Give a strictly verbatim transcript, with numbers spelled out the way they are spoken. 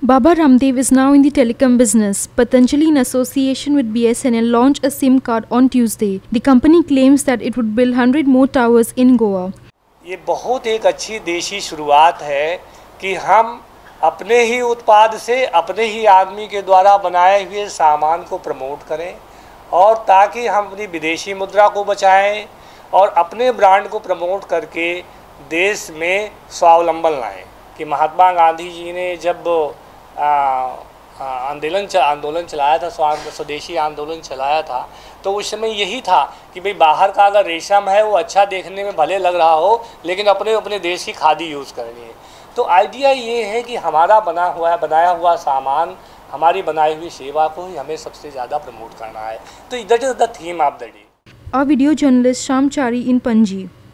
Baba Ramdev is now in the telecom business. Patanjali, in association with B S N L, launched a SIM card on Tuesday. The company claims that it would build one hundred more towers in Goa. ये बहुत एक अच्छी देशी शुरुआत है कि हम अपने ही उत्पाद से अपने ही आदमी के द्वारा बनाए हुए सामान को प्रमोट करें और ताकि हम अपनी विदेशी मुद्रा को बचाएं और अपने ब्रांड को प्रमोट करके देश में स्वावलंबन लाएं। कि महात्मा गांधी जी ने जब आंदोलन आंदोलन चलाया था, स्वदेशी आंदोलन चलाया था, तो उस समय यही था कि भाई बाहर का अगर रेशम है वो अच्छा देखने में भले लग रहा हो, लेकिन अपने अपने देश की खादी यूज़ करनी है। तो आइडिया ये है कि हमारा बना हुआ बनाया हुआ सामान, हमारी बनाई हुई सेवा को ही हमें सबसे ज़्यादा प्रमोट करना है। तो that is the theme of the day. A video journalist Shyam Chari in Panji.